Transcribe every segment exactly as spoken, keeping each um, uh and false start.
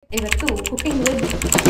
ಇವತ್ತು cooking with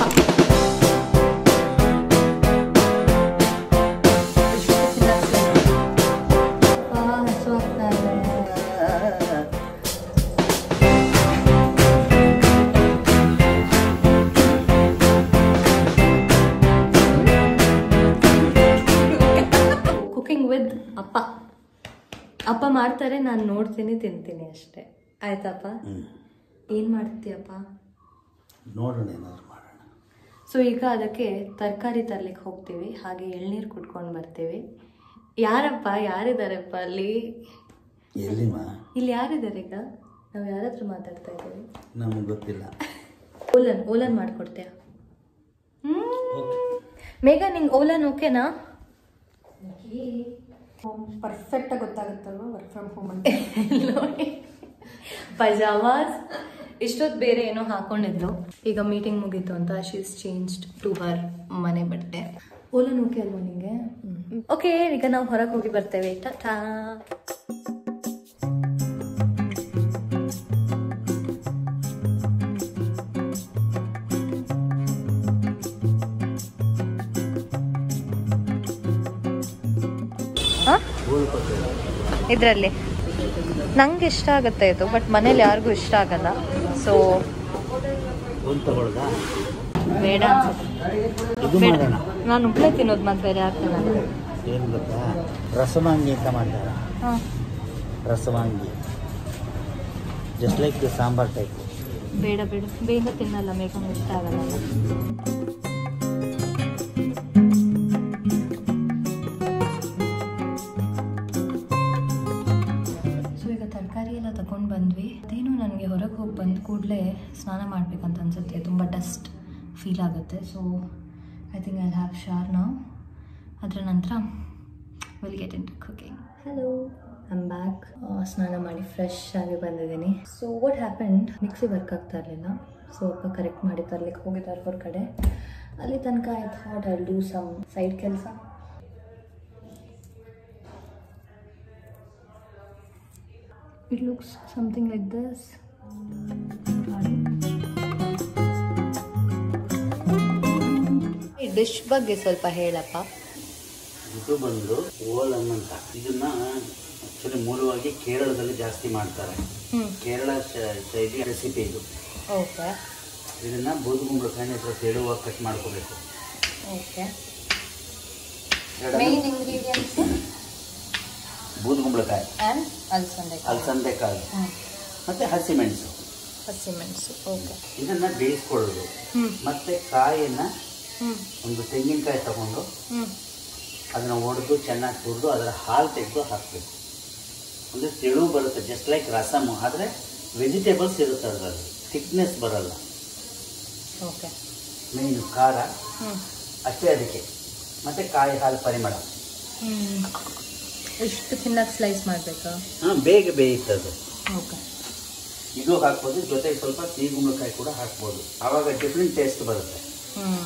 cooking with ಅಪ್ಪ. ಅಪ್ಪ ಮಾಡ್ತಾರೆ, ನಾನು ನೋಡ್ತೀನಿ, ತಿಂತೀನಿ ಅಷ್ಟೇ. ಆಯ್ತಪ್ಪ? ಏನು ಮಾಡ್ತೀಯಪ್ಪ? ನೋಡೋಣ, ಏನಾದ್ರು ಮಾಡೋಣ. ಸೊ ಈಗ ಅದಕ್ಕೆ ತರಕಾರಿ ತರ್ಲಿಕ್ಕೆ ಹೋಗ್ತೀವಿ, ಹಾಗೆ ಎಳ್ನೀರು ಕುಟ್ಕೊಂಡು ಬರ್ತೀವಿ. ಯಾರಪ್ಪ, ಯಾರಿದ್ದಾರಪ್ಪ ಅಲ್ಲಿ? ಎಲ್ಲಿಮ್ಮ? ಇಲ್ಲಿ ಯಾರಿದ್ದಾರೆ ಈಗ? ನಾವು ಯಾರಾದ್ರೂ ಮಾತಾಡ್ತಾ ಇದ್ದೀವಿ, ನಮಗೆ ಗೊತ್ತಿಲ್ಲ. ಓಲನ್ ಓಲನ್ ಮಾಡ್ಕೊಡ್ತೀಯ? ಹ್ಞೂ ಮೇಘ, ನಿಂಗೆ ಓಲನ್ ಓಕೆನಾ? ಪರ್ಫೆಕ್ಟಾಗಿ ಗೊತ್ತಾಗುತ್ತಲ್ವ ವರ್ಕ್ ಫ್ರಮ್ ಹೋಮ್ ಅಂತ. ನೋಡಿ, ಪಜಾಮಾಸ್ ಇಷ್ಟೊತ್ತು ಬೇರೆ ಏನೋ ಹಾಕೊಂಡಿದ್ಲು. ಈಗ ಮೀಟಿಂಗ್ ಮುಗೀತು ಅಂತ she is changed to her ಮನೆ ಬಟ್ಟೆ. ಓಲನ್ ಓಕೆ ಅಲ್ವಾ ನಿಂಗೆ? ಓಕೆ, ಈಗ ನಾವು ಹೊರಗೆ ಹೋಗಿ ಬರ್ತೇವೆ. ಟಾಟಾ. ಇದರಲ್ಲಿ ನಂಗೆ ಇಷ್ಟ ಆಗುತ್ತೆ ಇದು, ಬಟ್ ಮನೇಲಿ ಯಾರಿಗೂ ಇಷ್ಟ ಆಗಲ್ಲ. ಸೊ ಬೇಡ ಅನ್ಸುತ್ತೆ. ನಾನು ಉಪ್ಪಳೆ ತಿನ್ನೋದು ಮತ್ತೆ ಬೇರೆ ಆಗ್ತದೆ. ಏನು ಗೊತ್ತಾ, ರಸವಾಂಗಿ ಅಂತ ಮಾಡ್ತಾರೆ. ಹಾಂ, ರಸವಾಂಗಿ ಜಸ್ಟ್ ಲೈಕ್ ಸಾಂಬಾರ್ ಟೈಪ್. ಬೇಡ ಬೇಡ, ಬೇಗ ತಿನ್ನಲ್ಲ, ಮೇಘ ಇಷ್ಟ ಆಗಲ್ಲ. ತರಕಾರಿ ಎಲ್ಲ ತಗೊಂಡು ಬಂದ್ವಿ. ಅದೇನು ನನಗೆ ಹೊರಗೆ ಹೋಗಿ ಬಂದ ಕೂಡಲೇ ಸ್ನಾನ ಮಾಡಬೇಕಂತ ಅನ್ಸುತ್ತೆ, ತುಂಬ ಡಸ್ಟ್ ಫೀಲ್ ಆಗುತ್ತೆ. So I think I have shower ನಾವು. ಅದರ ನಂತರ will get into cooking. Hello, I am back. ಸ್ನಾನ ಮಾಡಿ ಫ್ರೆಶ್ ಆಗಿ ಬಂದಿದ್ದೀನಿ. So what happened, mixie work ಆಗ್ತಾ ಇರಲಿಲ್ಲ. ಸೊ ಅಪ್ಪ ಕರೆಕ್ಟ್ ಮಾಡಿ ತರ್ಲಿಕ್ಕೆ ಹೋಗಿದ್ದಾರೆ ಹೊರಗಡೆ. ಅಲ್ಲಿ ತನಕ I thought I do some side ಕೆಲಸ. It looks something like this. ಈ ಡಿಶ್ ಬಗ್ಗೆ ಸ್ವಲ್ಪ ಹೇಳಪ್ಪ. ಇದು ಬಂದು ಓಲನ್ ಅಂತ. ಇದನ್ನ ಆಕ್ಚುಲಿ ಮೂಲವಾಗಿ ಕೇರಳದಲ್ಲಿ ಜಾಸ್ತಿ ಮಾಡ್ತಾರೆ. ಕೇರಳ ಶೈಲಿ ರೆಸಿಪಿ ಇದು. ಓಕೆ. ಇದನ್ನ ಬೂದುಗುಂಬಳಕಾಯಿನ ಸ್ವಲ್ಪ ತೆಳುವಾಗಿ ಕಟ್ ಮಾಡ್ಕೋಬೇಕು. ಓಕೆ. ಮೇನ್ ಇಂಗ್ರೀಡಿಯೆಂಟ್ಸ್ ಬೂದುಗುಂಬಳಕಾಯಿ ಆ್ಯಂಡ್ ಅಲಸಂದೆ ಅಲಸಂದೆಕಾಳು ಮತ್ತೆ ಹಸಿಮೆಣಸು. ಹಸಿಮೆಣಸು ಓಕೆ. ಇದನ್ನ ಬೇಯಿಸ್ಕೊಳ್ಳೋದು. ಮತ್ತೆ ಕಾಯಿಯನ್ನ ಒಂದು ತೆಂಗಿನಕಾಯಿ ತಗೊಂಡು ಅದನ್ನ ಒಡೆದು ಚೆನ್ನಾಗಿ ತುರಿದು ಅದರ ಹಾಲು ತೆಗೆದು ಹಾಕಬೇಕು. ಅಂದರೆ ತೆಳು ಬರುತ್ತೆ, ಜಸ್ಟ್ ಲೈಕ್ ರಸಮ್. ಆದರೆ ವೆಜಿಟೇಬಲ್ಸ್ ಇರುತ್ತೆ ಅದರಲ್ಲಿ, ಥಿಕ್ನೆಸ್ ಬರಲ್ಲ. ಓಕೆ. ಮೇನು ಖಾರ ಅಷ್ಟೇ ಅದಕ್ಕೆ, ಮತ್ತೆ ಕಾಯಿ ಹಾಲು ಪರಿಮಳ. ಎಷ್ಟು ಚೆನ್ನಾಗಿ ಸ್ಲೈಸ್ ಮಾಡಬೇಕಾ? ಹಾಂ, ಬೇಗ ಬೇಯುತ್ತದೆ. ಓಕೆ. ಇದು ಹಾಕ್ಬೋದು, ಜೊತೆಗೆ ಸ್ವಲ್ಪ ಸಿಹಿಗುಂಬಳಕಾಯಿ ಕೂಡ ಹಾಕ್ಬೋದು. ಆವಾಗ ಡಿಫ್ರೆಂಟ್ ಟೇಸ್ಟ್ ಬರುತ್ತೆ. ಹ್ಞೂ.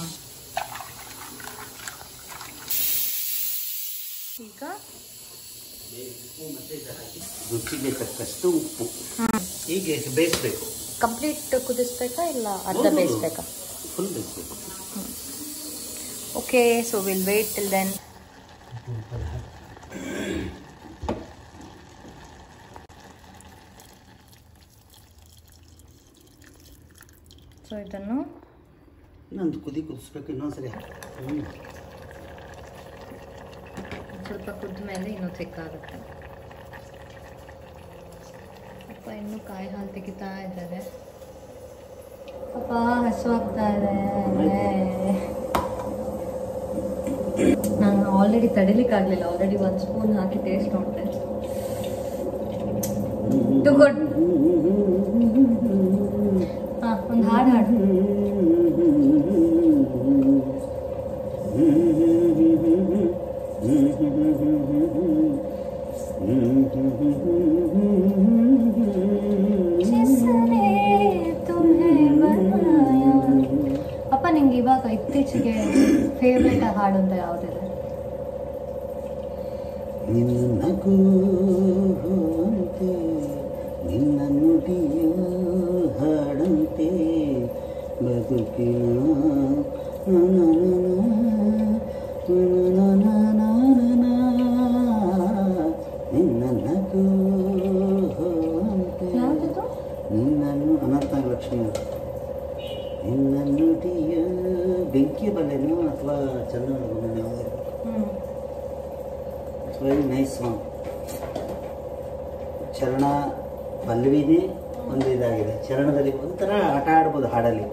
ಈಗ ರುಚಿಗೆ ತಕ್ಕಷ್ಟು ಉಪ್ಪು. ಹೀಗೆ ಬೇಯಿಸ್ಬೇಕು. ಕಂಪ್ಲೀಟ್ ಕುದಿಸ್ಬೇಕಾ ಇಲ್ಲ ಅರ್ಧ ಬೇಯಿಸ್ಬೇಕಾ? ಫುಲ್ ಬೇಯಿಸ್ಬೇಕು. Okay, so will wait till then. So ಇದನ್ನು ಇನ್ನೊಂದು ಕುದಿ ಕುದಿಸ್ಬೇಕು. ಇನ್ನೊಂದ್ಸರಿ ಹ್ಞೂ ಸ್ವಲ್ಪ ಕುದ್ದ ಮೇಲೆ ಇನ್ನೂ ತೆಕ್ಕಾಗುತ್ತೆ. ಅಪ್ಪ ಇನ್ನೂ ಕಾಯಿ ಹಾಲು ತೆಗಿತಾ ಇದ್ದಾರೆ. ಅಪ್ಪ ಹಸುವಾಗ್ತಾ ಇದೆ. ನಾನು ಆಲ್ರೆಡಿ ತಡಿಲಿಕ್ಕಾಗಲಿಲ್ಲ. ಆಲ್ರೆಡಿ ಒಂದು ಸ್ಪೂನ್ ಹಾಕಿ ಟೇಸ್ಟ್ ನೋಡಿದೆ. ಗುಡ್. ಹಾಂ, ಒಂದು ಹಾಡು ಹಾಡು. ಅಪ್ಪ ನಿಂಗೆ ಇವಾಗ ಇತ್ತೀಚೆಗೆ ಫೇವ್ರೇಟ್ ಹಾಡು ಅಂತ ಯಾವುದಿದೆ? ನಿನ್ನಗೂ ನಿನ್ನ ನುಡಿಯೋ ಹಾಡಂತೆ ನಿನ್ನನ್ನು ಅನಂತ ಲಕ್ಷ್ಮಿ ನಿನ್ನನ್ನು ಬೆಂಕಿ ಬಲ್ಲೆನೋ ಅಥವಾ ಚಂದನ ಬಲ್ಲೆನೋ ವೆರಿ ನೈಸ್ ಸಾಂಗ್. ಚರಣ ಪಲ್ಲವಿನೇ ಒಂದು ಇದಾಗಿದೆ. ಚರಣದಲ್ಲಿ ಒಂಥರ ಆಟ ಆಡ್ಬೋದು ಹಾಡಲ್ಲಿ.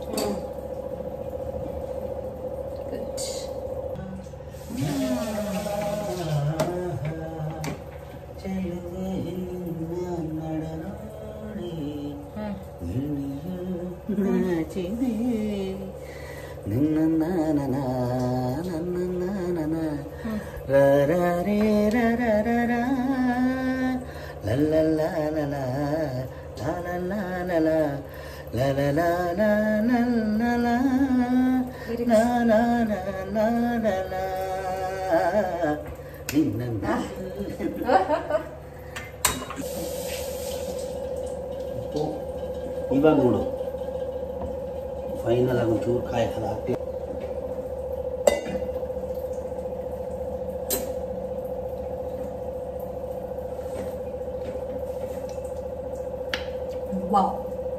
ನಿನ್ನ ನನ್ನ ನನ್ನ ರ ರೇ ರ ರ ರ ರ ಲ ಲ ಲ ಲ ಲ ಲ ಲ ಲ ಲ ಲ ಲ ಲ ಲ ಲ ಲ ಲ ಲ ನಿನ್ನ ಇವಾಗ ನೋಡು ಫೈನಲ್ ಆಗಿ ಒಂಚೂರು ಕಾಯಿ ಹಾಲು ಹಾಕಿ ವಾವ್.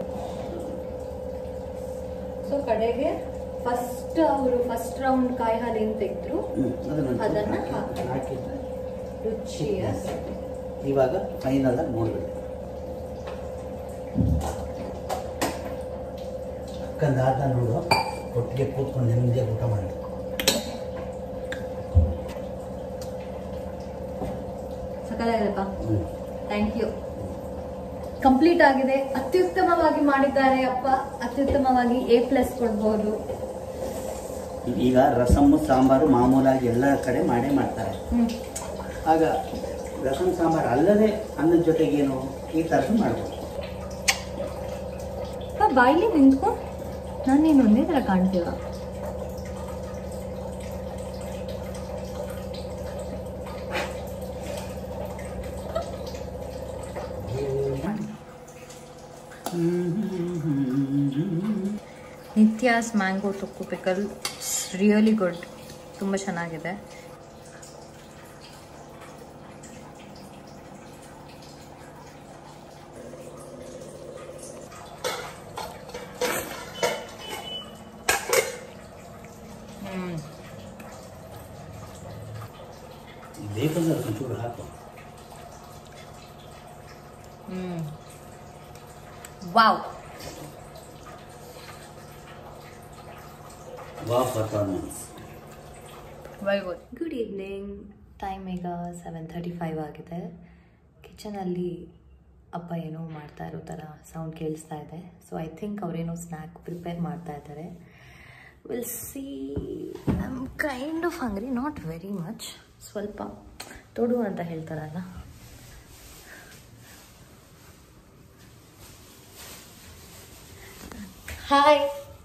ಸೊ ಕಡೆಗೆ ಫಸ್ಟ್ ಅವರು ಫಸ್ಟ್ ರೌಂಡ್ ಕಾಯಿ ಹಾಲು ಏನು ತೆಗೆದ್ರು ಅದನ್ನ ಹಾಕಿದ್ರೆ ರುಚಿಯ ಇವಾಗ ಫೈನಲ್ ಆಗಿ ನೋಡ್ಬಿಡಿ. ಅಕ್ಕಂದಾದ ನೋಡು ಒಟ್ಟಿಗೆ ಕೂತ್ಕೊಂಡು ನೆಮ್ಮದಿಯಾಗಿ ಊಟ ಮಾಡಿ. ಸಕಲಾಗಪ್ಪ, ಥ್ಯಾಂಕ್ ಯು. ಕಂಪ್ಲೀಟ್ ಆಗಿದೆ, ಅತ್ಯುತ್ತಮವಾಗಿ ಮಾಡಿದ್ದಾರೆ ಅಪ್ಪ. ಅತ್ಯುತ್ತಮವಾಗಿ ಎ ಪ್ಲಸ್ ಕೊಡ್ಬೋದು. ಈಗ ರಸಮ್ಮು ಸಾಂಬಾರು ಮಾಮೂಲಾಗಿ ಎಲ್ಲ ಕಡೆ ಮಾಡೇ ಮಾಡ್ತಾರೆ. ಆಗ ರಸಮ್ ಸಾಂಬಾರು ಅಲ್ಲದೆ ಅನ್ನದ ಜೊತೆಗೇನು ಈ ಥರ ಮಾಡ್ಬೋದು. ಬಾಯಿಲಿ ನಿಂತ್ಕೊ, ನಾನು ನೀನು ಒಂದೇ ಥರ ಕಾಣ್ತೀವ. Nithya's mango thokku pickle really good, ತುಂಬ ಚೆನ್ನಾಗಿದೆ. ಬೇಕಂದ್ರೆ ಒಂಚೂರು ಹಾಕು. Hmm wow wow performance. Very good. Good evening. Time ಈಗ ಸೆವೆನ್ ಥರ್ಟಿ ಫೈವ್ ಆಗಿದೆ. ಕಿಚನಲ್ಲಿ ಅಪ್ಪ ಏನೋ ಮಾಡ್ತಾ ಇರೋ ಥರ ಸೌಂಡ್ ಕೇಳಿಸ್ತಾ ಇದೆ. ಸೊ ಐ ಥಿಂಕ್ ಅವರೇನೋ ಸ್ನ್ಯಾಕ್ ಪ್ರಿಪೇರ್ ಮಾಡ್ತಾ ಇದ್ದಾರೆ. Will see. I am kind of hungry, not very much. ಸ್ವಲ್ಪ ತೊಡು ಅಂತ ಹೇಳ್ತಾರಲ್ಲ. Hi,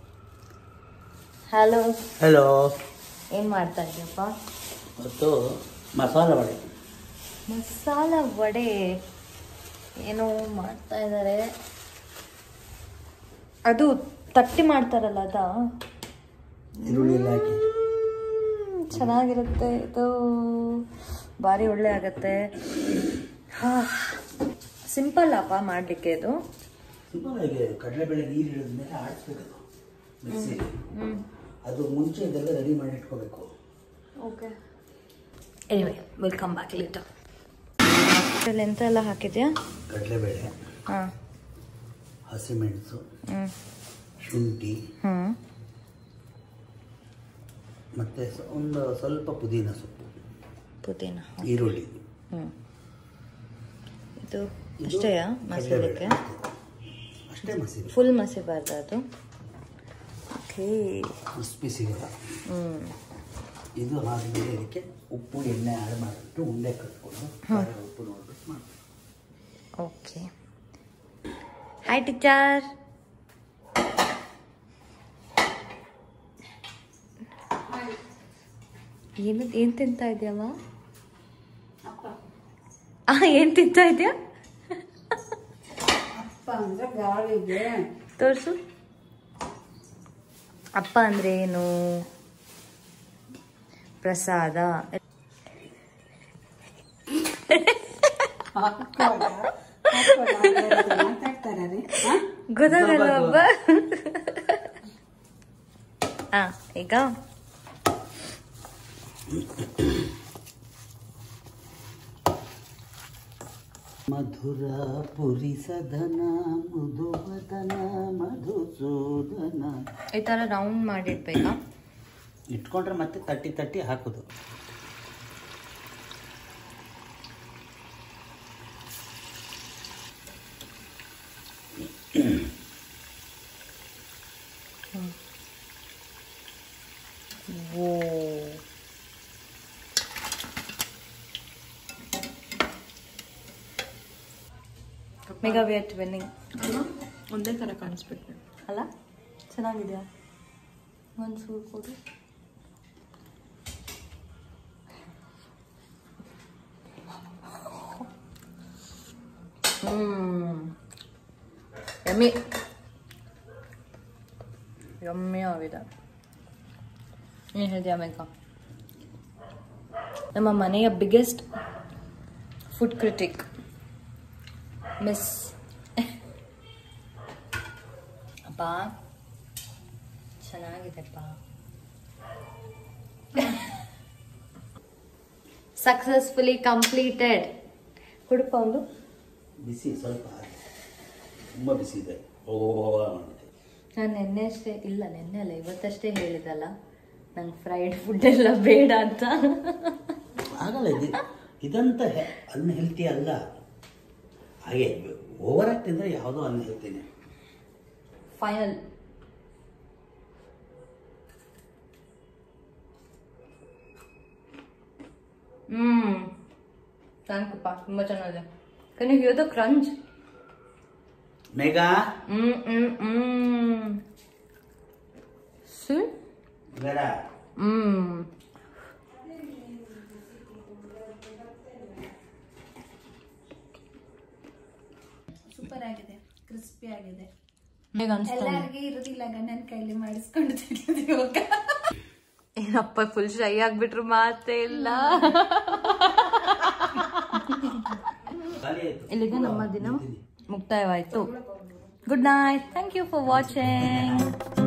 hello. ಹಲೋ. ಏನು ಮಾಡ್ತಾ ಇದೆಯಪ್ಪ? ಮತ್ತು ಮಸಾಲ ವಡೆ. ಮಸಾಲ ವಡೆ ಏನೋ ಮಾಡ್ತಾ ಇದ್ದಾರೆ. ಅದು ತಟ್ಟಿ ಮಾಡ್ತಾರಲ್ಲ ಅದ? ಈರುಳ್ಳಿ ಎಲ್ಲ ಹಾಕಿ ಚೆನ್ನಾಗಿರುತ್ತೆ ಇದು, ಭಾರಿ ಒಳ್ಳೆ ಆಗತ್ತೆ. ಹಾಂ, ಸಿಂಪಲ್ ಅಪ್ಪ ಮಾಡಲಿಕ್ಕೆ ಇದು. ಸಿಂಪಲ್ ಆಗಿ ಕಡಲೆಬೇಳೆ ನೀರು ಇಳಿದ ಮೇಲೆ ಆಡಿಸ್ಬೇಕು ಮಿಕ್ಸಿಲಿ. ಅದು ಮುಂಚೆ ಇದೆಲ್ಲ ರೆಡಿ ಮಾಡಿ ಇಟ್ಕೋಬೇಕು. Okay, anyway will come back later. ಇದರಲ್ಲಿ ಎಂತ ಎಲ್ಲ ಹಾಕಿದ್ಯಾ? ಕಡಲೆಬೇಳೆ, ಹಾಂ, ಹಸಿಮೆಣಸು, ಹ್ಞೂ, ಶುಂಠಿ, ಹ್ಞೂ, ಮತ್ತು ಒಂದು ಸ್ವಲ್ಪ ಪುದೀನ ಸೊಪ್ಪು, ಪುದೀನ, ಈರುಳ್ಳಿ. ಹ್ಞೂ, ಇದು ಅಷ್ಟೇಯಾ ಮಸಾಲಕ್ಕೆ? ಅಷ್ಟೇ ಮಸಿ, ಫುಲ್ ಮಸಿಬಾರ್ದು ಅದು. ಓಕೆ, ಕ್ರಿಸ್ಪಿ ಸಿಗಲ್ಲ. ಹ್ಞೂ, ಇದು ಆದಮೇಲೆ ಇದಕ್ಕೆ ಉಪ್ಪು ಎಣ್ಣೆ ಆಡ್ ಮಾಡಿಬಿಟ್ಟು ಉಂಡೆ ಕಟ್ಕೊಂಡು ಉಪ್ಪು ನೋಡ್ಬಿಟ್ಟು ಮಾಡಿ. ಓಕೆ. Hi teacher. ಏನು ಏನು ತಿಂತಾ ಇದೆಯಮ್ಮ? ಆ ಏನು ತಿಂತಾ ಇದೆಯಾ? ತೋರಿಸು. ಅಪ್ಪ ಅಂದ್ರೆ ಏನು? ಪ್ರಸಾದ. ಗೊತ್ತಾಗಲ್ಲ ಅಪ್ಪ. ಹಾ, ಈಗ ಮಧುರ ಪುರಿ ಸದನ ಮಧುವದನ ಮಧುಸೂದನ. ಈ ತರ ರೌಂಡ್ ಮಾಡಿಡ್ಬೇಕಾ? ಇಟ್ಕೊಂಡ್ರೆ ಮತ್ತೆ ತಟ್ಟಿ ತಟ್ಟಿ ಹಾಕೋದು. Oh, mega we are twinning. ಒಂದೇ ಥರ ಕಾಣಿಸ್ಬಿಟ್ರೆ ಅಲ್ಲ, ಚೆನ್ನಾಗಿದೆಯಾ? ಒಂದು ಸೂರು ಕೊಡು. ಹ್ಮ್, ಯಮ್ಮಿ ಯಮ್ಮಿ ಆಗಿದೆ. ಏನು ಹೇಳಿದ್ಯಾ ಮೇಘ? ನಮ್ಮ ಮನೆಯ ಬಿಗ್ಗೆಸ್ಟ್ ಫುಡ್ ಕ್ರಿಟಿಕ್ ಮಿಸ್. ಅಪ್ಪ ಚೆನ್ನಾಗಿದೆಪ್ಪ. Successfully completed. ಕುಡುಪ ಒಂದು ಬಿಸಿ, ಸ್ವಲ್ಪ ತುಂಬ ಬಿಸಿ ಇದೆ. ಓ, ನಾನು ನೆನ್ನೆ ಅಷ್ಟೇ, ಇಲ್ಲ ನೆನ್ನೆ ಅಲ್ಲ ಇವತ್ತಷ್ಟೇ ಹೇಳಿದಲ್ಲ ನಂಗೆ ಫ್ರೈಡ್ ಫುಡ್ ಎಲ್ಲ ಬೇಡ ಅಂತ. ಆಗಲ್ಲ, ಇದು ಇದಂತ ಅನ್ಹೆಲ್ತಿ ಅಲ್ಲ. ಹಾಗೆ ಓವರ್ ಆಗಿ ತಿಂದರೆ ಯಾವುದೋ ಅನ್ಹೆಲ್ತಿನೇ. ಫೈನಲ್. ಹ್ಮ್, ಥ್ಯಾಂಕಪ್ಪ, ತುಂಬ ಚೆನ್ನಾಗಿದೆ. Can you hear the crunch? Mega. Mm mm mm. See? Vera. Mm. Super ಆಗಿದೆ, ಕ್ರಿಸ್ಪಿ ಆಗಿದೆ. ಹೇಗೆ ಅನ್ಸ್ತಾ? ಎಲ್ಲರಿಗೆ ಇರೋದಿಲ್ಲ, ಗಂಡನ ಕೈಲಿ ಮಾಡಿಸ್ಕೊಂಡು ತಿನ್ನೋದು. ಏನಪ್ಪ ಫುಲ್ ಶೈ ಆಗ್ಬಿಟ್ರು, ಮಾತೇ ಇಲ್ಲ. ಇಲ್ಲಿಗೆ ನಮ್ಮ ದಿನ ಮುಕ್ತಾಯವಾಯಿತು. Good night. Thank you for watching.